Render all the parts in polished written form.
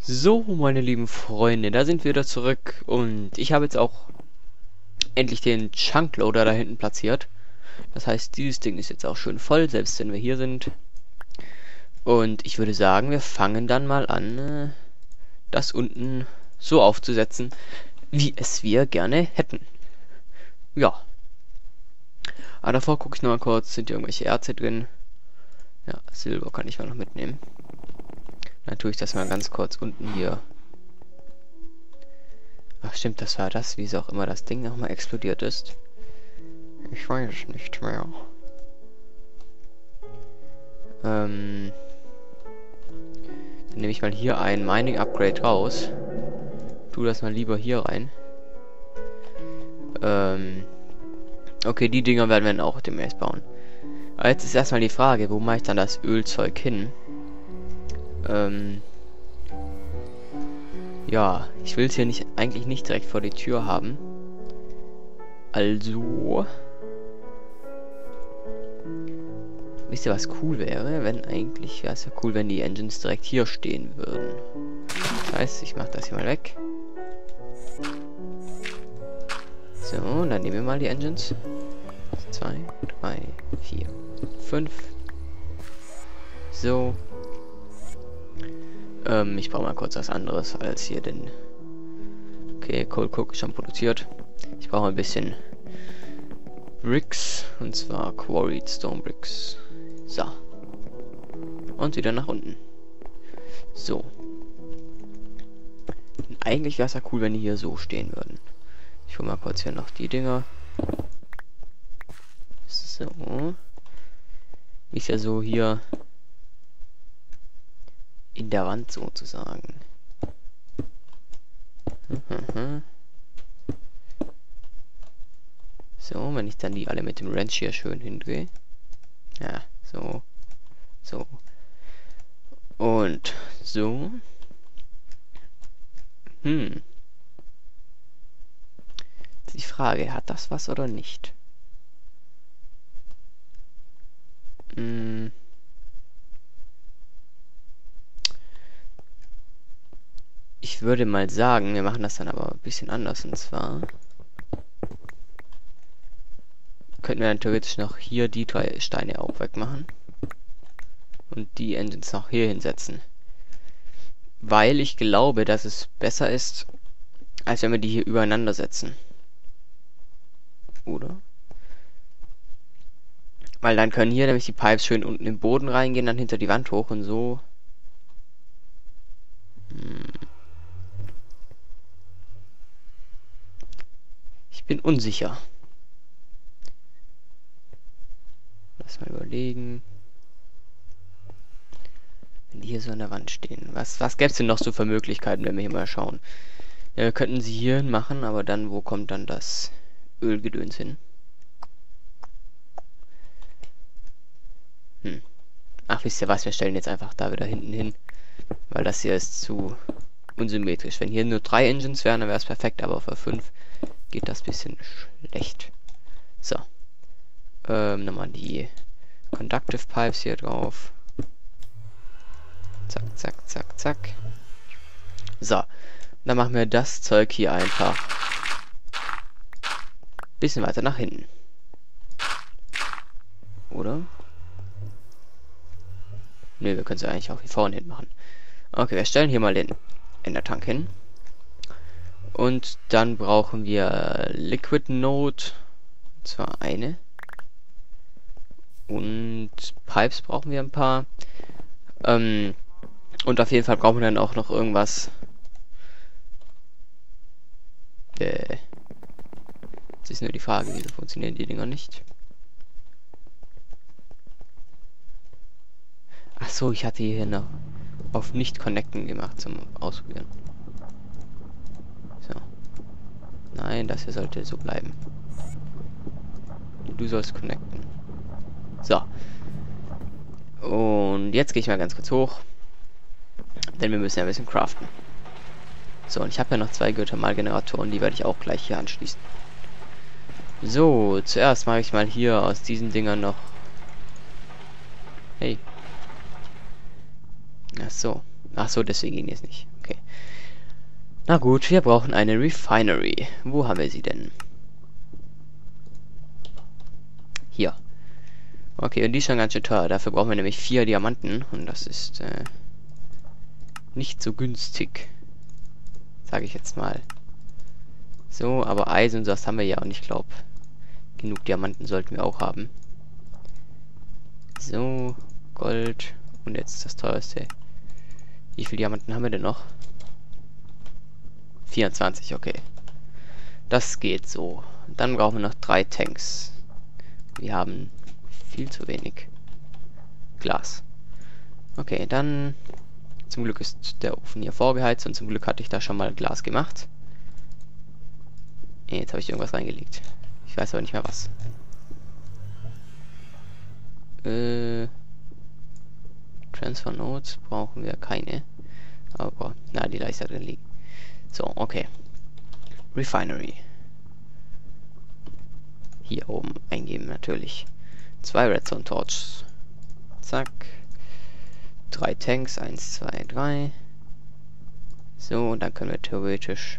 So, meine lieben Freunde, da sind wir wieder zurück und ich habe jetzt auch endlich den Chunkloader da hinten platziert. Das heißt, dieses Ding ist jetzt auch schön voll, selbst wenn wir hier sind. Und ich würde sagen, wir fangen dann mal an, das unten so aufzusetzen, wie es wir gerne hätten. Ja. Aber davor gucke ich noch mal kurz, sind hier irgendwelche Erze drin? Ja, Silber kann ich mal noch mitnehmen. Dann tue ich das mal ganz kurz unten hier. Ach stimmt, das war das, wie es auch immer das Ding nochmal explodiert ist. Ich weiß nicht mehr. Dann nehme ich mal hier ein Mining Upgrade raus. Tu das mal lieber hier rein. Okay, die Dinger werden wir dann auch demnächst bauen. Aber jetzt ist erstmal die Frage, wo mache ich dann das Ölzeug hin? Ja, ich will es hier eigentlich nicht direkt vor die Tür haben. Also... Wisst ihr, was cool wäre? Wenn eigentlich wäre es ja cool, wenn die Engines direkt hier stehen würden. Das heißt, ich mache das hier mal weg. So, dann nehmen wir mal die Engines. 2, 3, 4, 5. So. Ich brauche mal kurz was anderes als hier den... Okay, Coal Cook ist schon produziert. Ich brauche ein bisschen Bricks. Und zwar Quarried Stone Bricks. So. Und wieder nach unten. So. Und eigentlich wäre es ja cool, wenn die hier so stehen würden. Ich hole mal kurz hier noch die Dinger. So. Ist ja so hier in der Wand sozusagen. So, wenn ich dann die alle mit dem Wrench hier schön hindrehe. Ja, so. So. Und so. Die Frage, hat das was oder nicht? Ich würde mal sagen, wir machen das dann aber ein bisschen anders. Und zwar könnten wir dann theoretisch noch hier die 3 Steine auch wegmachen. Und die Engines noch hier hinsetzen. Weil ich glaube, dass es besser ist, als wenn wir die hier übereinander setzen. Oder? Weil dann können hier nämlich die Pipes schön unten im Boden reingehen, dann hinter die Wand hoch und so. Ich bin unsicher. Lass mal überlegen. Wenn die hier so an der Wand stehen. Was gäbe es denn noch so für Möglichkeiten, wenn wir hier mal schauen? Ja, wir könnten sie hier machen, aber dann, wo kommt dann das Ölgedöns hin? Ach, wisst ihr was? Wir stellen jetzt einfach da wieder hinten hin. Weil das hier ist zu unsymmetrisch. Wenn hier nur 3 Engines wären, dann wäre es perfekt, aber für 5 geht das ein bisschen schlecht. So. Nochmal die Conductive Pipes hier drauf. Zack, zack, zack, zack. So. Dann machen wir das Zeug hier einfach ein bisschen weiter nach hinten. Oder? Ne, wir können es eigentlich auch hier vorne hin machen. Okay, wir stellen hier mal den Endertank hin. Und dann brauchen wir Liquid Node. Und zwar eine. Und Pipes brauchen wir ein paar. Und auf jeden Fall brauchen wir dann auch noch irgendwas. Jetzt ist nur die Frage, wieso funktionieren die Dinger nicht? Ach so, ich hatte hier noch auf nicht connecten gemacht zum Ausprobieren. So. Nein, das hier sollte so bleiben. Du sollst connecten. So. Und jetzt gehe ich mal ganz kurz hoch. Denn wir müssen ja ein bisschen craften. So, und ich habe ja noch 2 Geothermalgeneratoren, die werde ich auch gleich hier anschließen. So, zuerst mache ich mal hier aus diesen Dingern noch... Hey. Ach so, deswegen ging es nicht. Okay. Na gut, wir brauchen eine Refinery. Wo haben wir sie denn? Hier. Okay, und die ist schon ganz schön teuer. Dafür brauchen wir nämlich 4 Diamanten. Und das ist nicht so günstig. Sage ich jetzt mal. So, aber Eisen und das haben wir ja. Und ich glaube, genug Diamanten sollten wir auch haben. So, Gold. Und jetzt das teuerste. Wie viele Diamanten haben wir denn noch? 24, okay. Das geht so. Dann brauchen wir noch 3 Tanks. Wir haben viel zu wenig Glas. Okay, dann... Zum Glück ist der Ofen hier vorgeheizt und zum Glück hatte ich da schon mal Glas gemacht. Jetzt habe ich irgendwas reingelegt. Ich weiß aber nicht mehr was. Transfer Nodes brauchen wir keine. Aber, na, die Leiste drin liegen. So, okay. Refinery. Hier oben eingeben natürlich. 2 Redstone Torches. Zack. 3 Tanks. 1, 2, 3. So, und dann können wir theoretisch...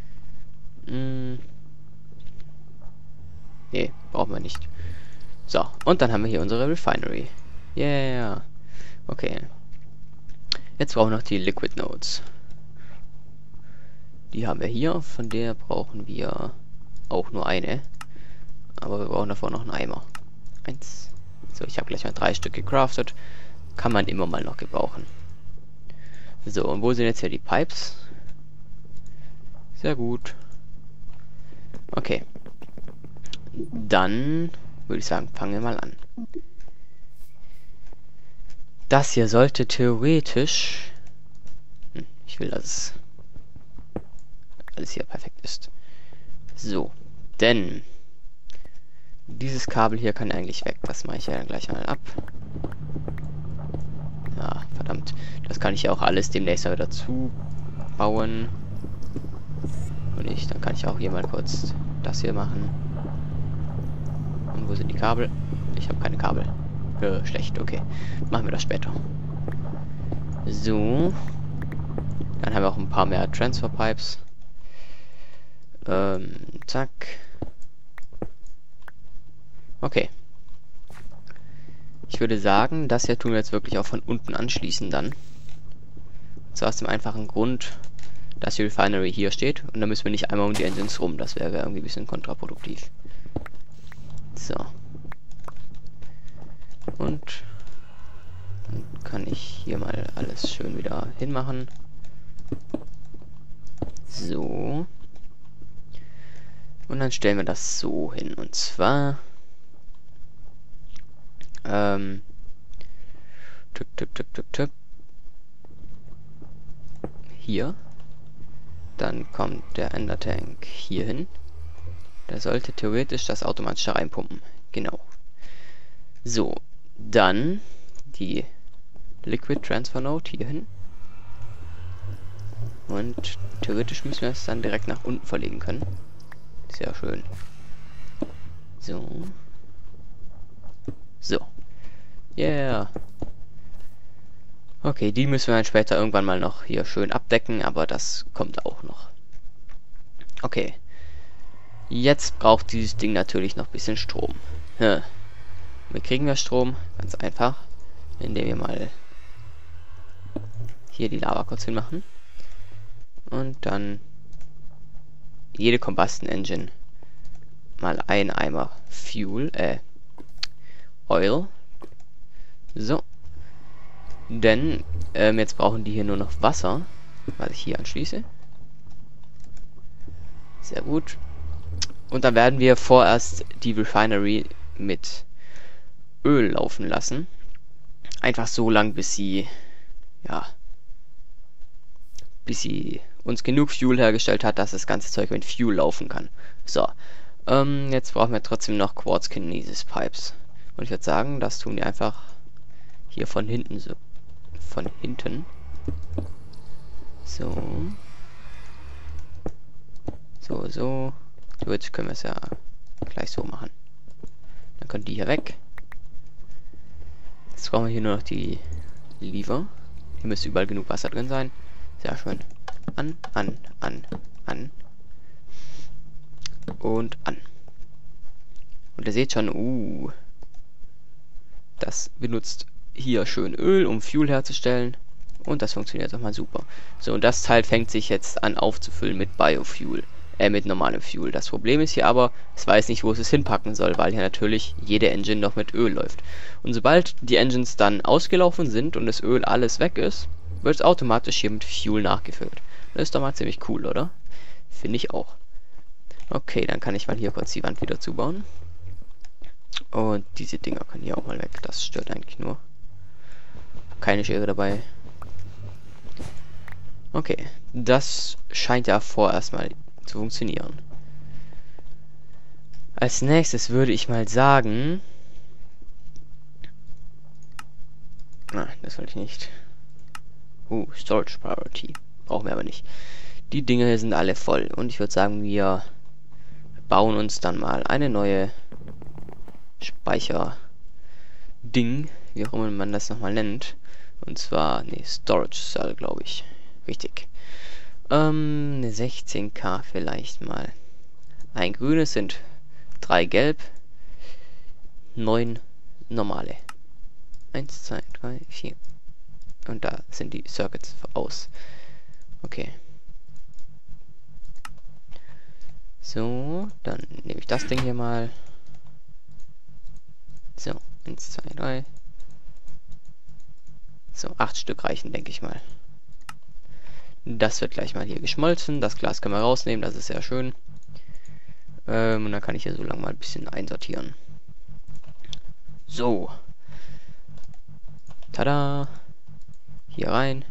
Nee, brauchen wir nicht. So, und dann haben wir hier unsere Refinery. Yeah. Okay. Jetzt brauchen wir noch die Liquid Nodes. Die haben wir hier. Von der brauchen wir auch nur eine. Aber wir brauchen davor noch einen Eimer. 1. So, ich habe gleich mal 3 Stück gecraftet. Kann man immer mal noch gebrauchen. So, und wo sind jetzt hier die Pipes? Sehr gut. Okay. Dann würde ich sagen, fangen wir mal an. Das hier sollte theoretisch... ich will, dass es alles hier perfekt ist. So, denn dieses Kabel hier kann eigentlich weg. Das mache ich ja dann gleich mal ab. Ja, verdammt. Das kann ich ja auch alles demnächst mal dazu bauen. Und dann kann ich auch hier mal kurz das hier machen. Und wo sind die Kabel? Ich habe keine Kabel. Schlecht, okay. Machen wir das später. So. Dann haben wir auch ein paar mehr Transfer Pipes. Zack. Okay. Ich würde sagen, das hier tun wir jetzt wirklich auch von unten anschließen dann. Und zwar aus dem einfachen Grund, dass die Refinery hier steht. Und dann müssen wir nicht einmal um die Engines rum. Das wäre irgendwie ein bisschen kontraproduktiv. So. Und dann kann ich hier mal alles schön wieder hinmachen. So. Und dann stellen wir das so hin. Und zwar... Hier. Dann kommt der Ender Tank hier hin. Der sollte theoretisch das automatisch da reinpumpen. Genau. So. Dann die Liquid Transfer Node hier hin. Und theoretisch müssen wir es dann direkt nach unten verlegen können. Sehr schön. So. So. Yeah. Okay, die müssen wir dann später irgendwann mal noch hier schön abdecken, aber das kommt auch noch. Okay. Jetzt braucht dieses Ding natürlich noch ein bisschen Strom. Ja. Wie kriegen wir Strom? Ganz einfach. Indem wir mal hier die Lava kurz hinmachen. Und dann jede Combustion Engine mal ein Eimer Fuel, Oil. So. Denn jetzt brauchen die hier nur noch Wasser, was ich hier anschließe. Sehr gut. Und dann werden wir vorerst die Refinery mit Öl laufen lassen. Einfach so lang, bis sie uns genug Fuel hergestellt hat, dass das ganze Zeug mit Fuel laufen kann. So. Jetzt brauchen wir trotzdem noch Quartz Kinesis Pipes. Und ich würde sagen, das tun wir einfach hier von hinten so. Von hinten. So. So. Jetzt können wir es ja gleich so machen. Dann können die hier weg. Jetzt brauchen wir hier nur noch die Lever. Hier müsste überall genug Wasser drin sein. Sehr schön. An, an, an, an. Und an. Und ihr seht schon, das benutzt hier schön Öl, um Fuel herzustellen. Und das funktioniert auch mal super. So, und das Teil fängt sich jetzt an aufzufüllen mit Biofuel. Mit normalem Fuel. Das Problem ist hier aber, es weiß nicht, wo es hinpacken soll, weil hier natürlich jede Engine noch mit Öl läuft. Und sobald die Engines dann ausgelaufen sind und das Öl alles weg ist, wird es automatisch hier mit Fuel nachgefüllt. Das ist doch mal ziemlich cool, oder? Finde ich auch. Okay, dann kann ich mal hier kurz die Wand wieder zubauen. Und diese Dinger können hier auch mal weg. Das stört eigentlich nur. Keine Schere dabei. Okay, das scheint ja vorerst mal zu funktionieren. Als nächstes würde ich mal sagen... das wollte ich nicht. Storage Priority. Brauchen wir aber nicht. Die Dinge hier sind alle voll. Und ich würde sagen, wir bauen uns dann mal eine neue Speicher-Ding, wie auch immer man das nochmal nennt. Und zwar, Storage Cell, glaube ich. Richtig. Eine 16K vielleicht mal. Ein grünes sind 3 gelb, 9 normale. 1, 2, 3, 4. Und da sind die Circuits aus. Okay. So, dann nehme ich das Ding hier mal. So, 1, 2, 3. So, 8 Stück reichen, denke ich mal. Das wird gleich mal hier geschmolzen. Das Glas können wir rausnehmen, das ist sehr schön. Und dann kann ich hier so lange mal ein bisschen einsortieren. So. Tada. Hier rein.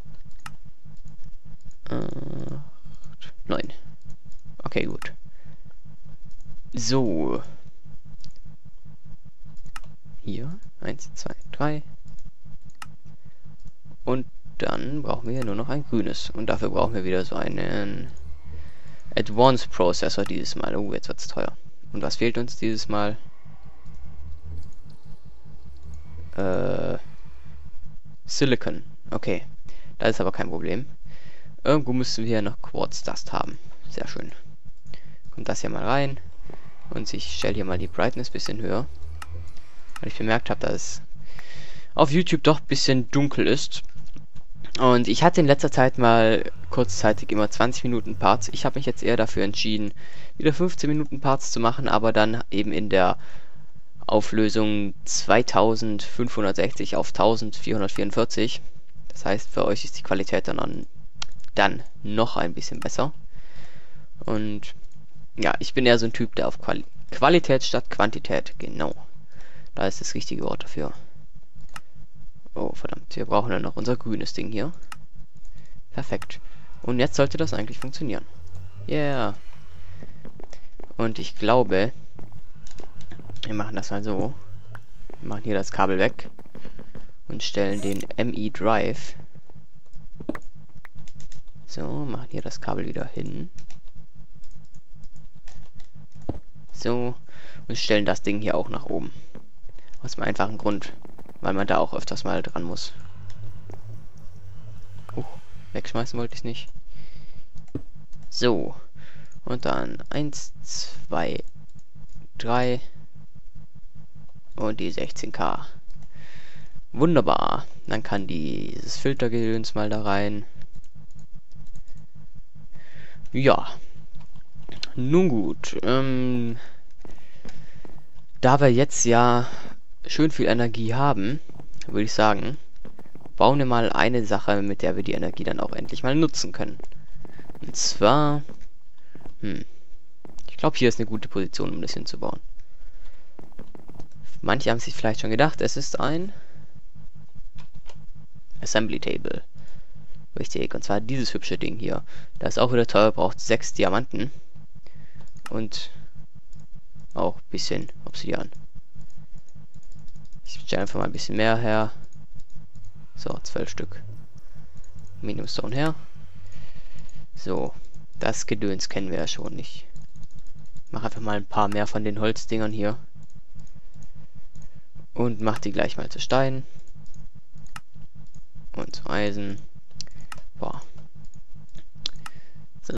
9. Okay, gut. So. Hier. 1, 2, 3. Und dann brauchen wir hier nur noch ein grünes. Und dafür brauchen wir wieder so einen Advanced Processor dieses Mal. Jetzt wird's teuer. Und was fehlt uns dieses Mal? Silicon. Okay. Das ist aber kein Problem. Irgendwo müssen wir noch Quartz Dust haben. Sehr schön. Kommt das hier mal rein. Und ich stelle hier mal die Brightness ein bisschen höher. Weil ich bemerkt habe, dass es auf YouTube doch ein bisschen dunkel ist. Und ich hatte in letzter Zeit mal kurzzeitig immer 20 Minuten Parts. Ich habe mich jetzt eher dafür entschieden, wieder 15 Minuten Parts zu machen, aber dann eben in der Auflösung 2560 auf 1444. Das heißt, für euch ist die Qualität dann noch ein bisschen besser. Und ja, ich bin eher so ein Typ, der auf Qualität statt Quantität, genau. Da ist das richtige Wort dafür. Oh, verdammt, wir brauchen ja noch unser grünes Ding hier. Perfekt. Und jetzt sollte das eigentlich funktionieren. Yeah. Und ich glaube, wir machen das mal so. Wir machen hier das Kabel weg. Und stellen den ME Drive. So, machen hier das Kabel wieder hin. So. Und stellen das Ding hier auch nach oben. Aus dem einfachen Grund, weil man da auch öfters mal dran muss. Wegschmeißen wollte ich nicht. So. Und dann 1, 2, 3. Und die 16K. Wunderbar. Dann kann dieses Filtergedöns mal da rein. Ja. Nun gut. Da wir jetzt ja schön viel Energie haben, würde ich sagen, bauen wir mal eine Sache, mit der wir die Energie dann auch endlich mal nutzen können. Und zwar, ich glaube, hier ist eine gute Position, um das hinzubauen. Manche haben sich vielleicht schon gedacht, es ist ein Assembly Table. Richtig, und zwar dieses hübsche Ding hier. Das ist auch wieder teuer, braucht 6 Diamanten. Und auch ein bisschen Obsidian. Ich stelle einfach mal ein bisschen mehr her. So, 12 Stück. Medium Stone her. So, das Gedöns kennen wir ja schon nicht. Ich mache einfach mal ein paar mehr von den Holzdingern hier. Und mach die gleich mal zu Stein. Und zu Eisen.